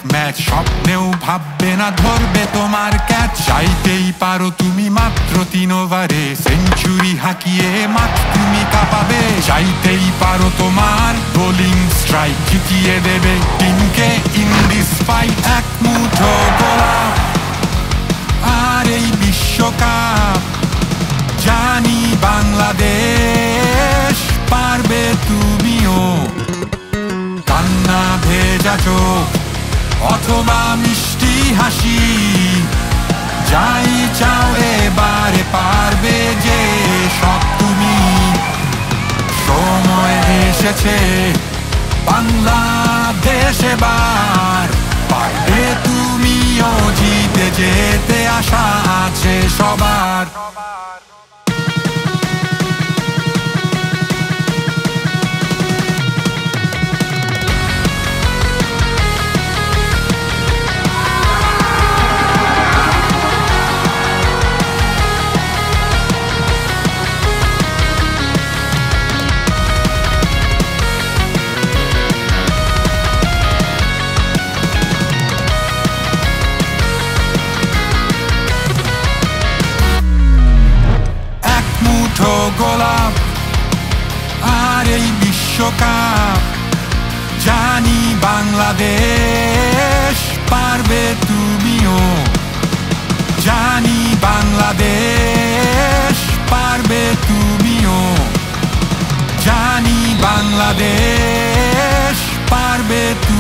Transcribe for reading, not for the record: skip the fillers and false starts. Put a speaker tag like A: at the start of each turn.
A: Match, স্বপ্নেও ভাববে না ধরবে তোমার ক্যাচ। চাইতেই পারো তুমি মাত্র 3 ওভারে সেঞ্চুরি হাঁকিয়ে মাঠ তুমি কাঁপাবে। চাইতেই পারো তোমার বোলিং স্ট্রাইক জিতিয়ে দেবে টিমকে ইন দিস ফাইট। এক মুঠো গোলাপ আর এই বিশ্বকাপ, জানি বাংলাদেশ পারবে তুমিও। কান্না ভেজা চোখ অথবা মিষ্টি হাসি, যাই চাও এবারে পারবে যে সব তুমি। সময় এসেছে বাংলাদেশ এবার পারবে তুমিও, জিতে যেতে আশা আছে সবার। গোলাপ আর এই বিশ্বকাপ, জানি বাংলাদেশ পারবে তুমিও। জানি বাংলাদেশ পারবে তুমিও। জানি বাংলাদেশ পারবে।